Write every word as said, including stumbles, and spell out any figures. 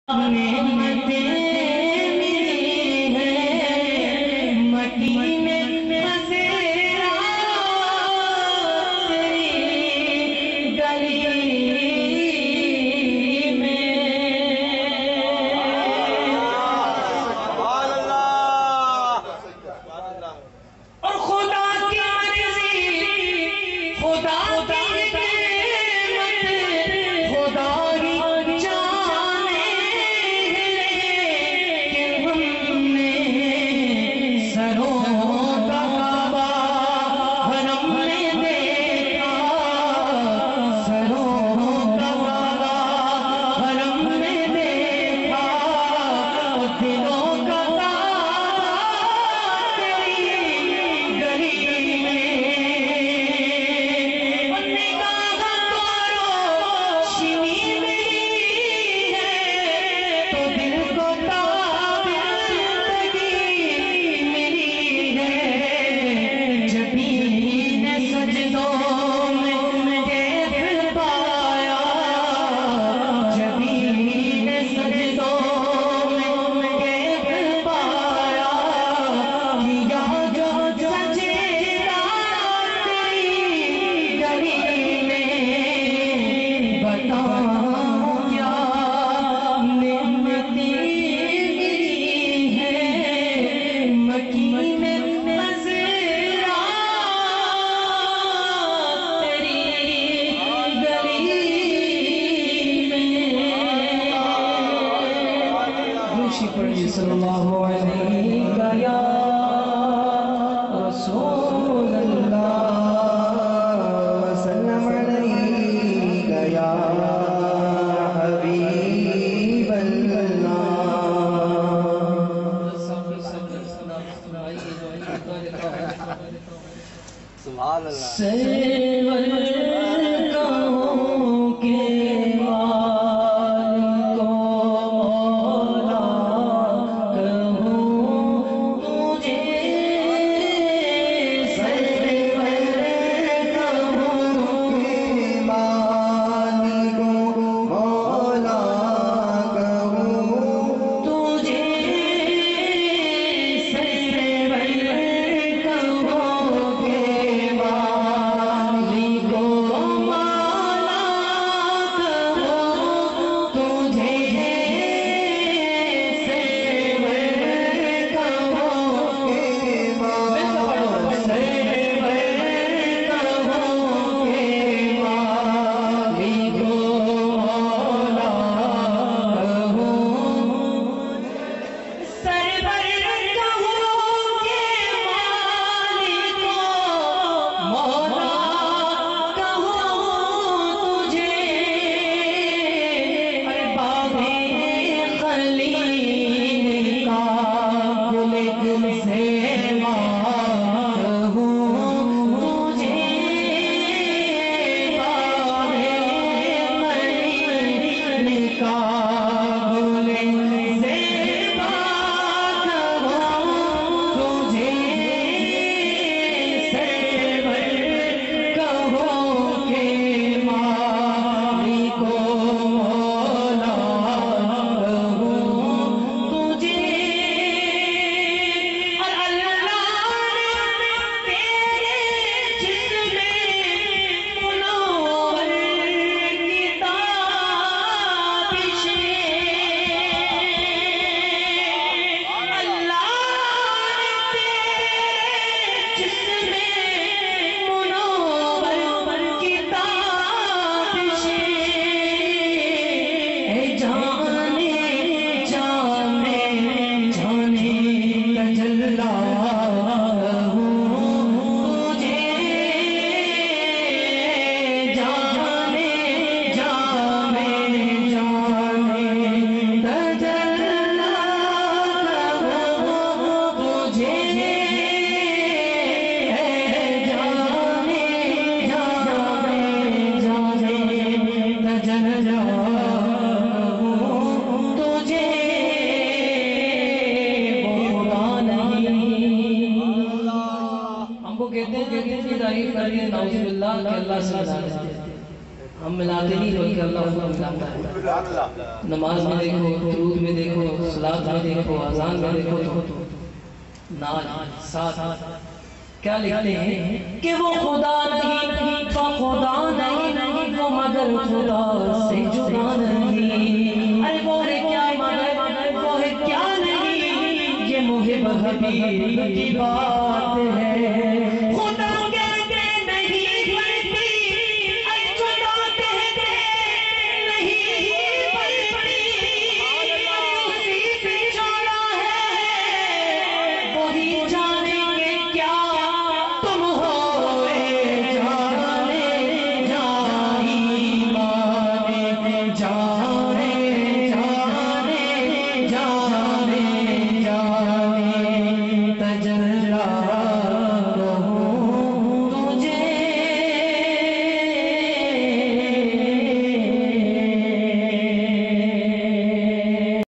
صلی اللہ علیہ یا رسول اللہ وسلم علیہ یا حبیب اللہ سبحان اللہ سرور کہوں کے ہم ملاتے نہیں بلکہ اللہ خود ملاتا ہے. نماز میں دیکھو، درود میں دیکھو، صلاۃ میں دیکھو، اذان میں دیکھو تو نال ساتھ کیا لکھتے ہیں کہ وہ خدا نہیں تو خدا نہیں، وہ مگر خدا سے جدا نہیں. ارے وہ ہے کیا مگر وہ ہے کیا نہیں، یہ محب حبیب کی بات ہے.